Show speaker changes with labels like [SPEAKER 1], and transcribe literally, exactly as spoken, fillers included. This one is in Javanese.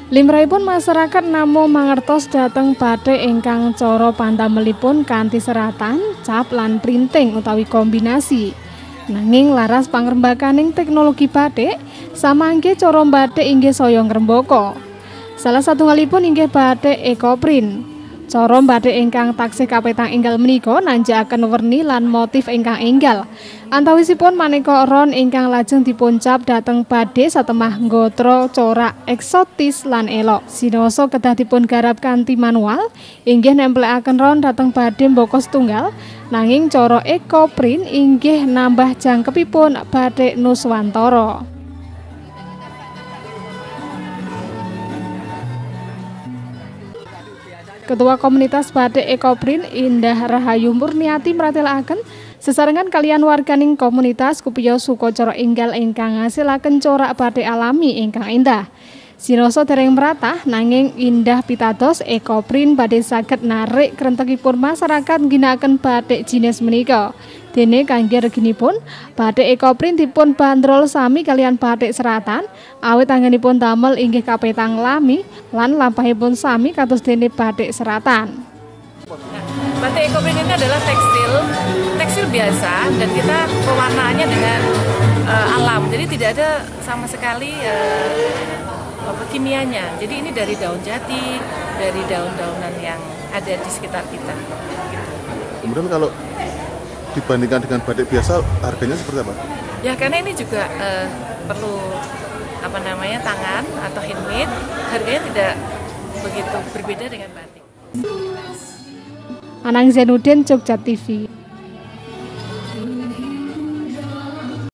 [SPEAKER 1] Limrahipun masyarakat namung mangertos dhateng bathik ingkang cara pandamelipun kanthi seratan, cap lan printing utawi kombinasi. Nanging laras pangrembakaning teknologi bathik, samangke cara bathik inggih saya ngrembaka. Salah satunggalipun inggih bathik ekoprint. Cara bathik ingkang taksih kapetang enggal menika nanjakaken werni lan motif ingkang enggal. Antawisipun maneka ron ingkang lajeng dipuncap dhateng badhe satemah nggotra corak eksotis lan elok. Sinoso kedah dipun garap kanthi manual, inggih nempelekaken ron dhateng badhe mbaka setunggal, nanging cara ekoprint inggih nambah jangkepipun bathik Nuswantara. Ketua Komunitas Bathik Ekoprint Indah Rahayu Murniati mratelaken sesarengan kalian warganing komunitas Kupiyo suka cara enggal ingkang ngasilaken corak bathik alami ingkang indah. Sinoso dereng meratah nanging indah pitados ekoprint badhe saged narik krentegipun masyarakat ngginakaken bathik jinis menika. Dene kangge reginipun bathik ekoprint dipun bandrol sami kalian bathik seratan awit anggenipun damel inggih kapetang lami lan lampahipun sami kados dene bathik seratan.
[SPEAKER 2] Bathik ekoprint ini adalah tekstil tekstil biasa dan kita pewarnaannya dengan uh, alam. Jadi tidak ada sama sekali uh, kimianya. Jadi ini dari daun jati, dari daun-daunan yang ada di sekitar kita. Gitu.
[SPEAKER 3] Kemudian kalau dibandingkan dengan batik biasa, harganya seperti apa?
[SPEAKER 2] Ya karena ini juga uh, perlu apa namanya tangan atau handmade, harganya tidak begitu berbeda dengan batik.
[SPEAKER 1] Anang Zainuddin, Jogja T V.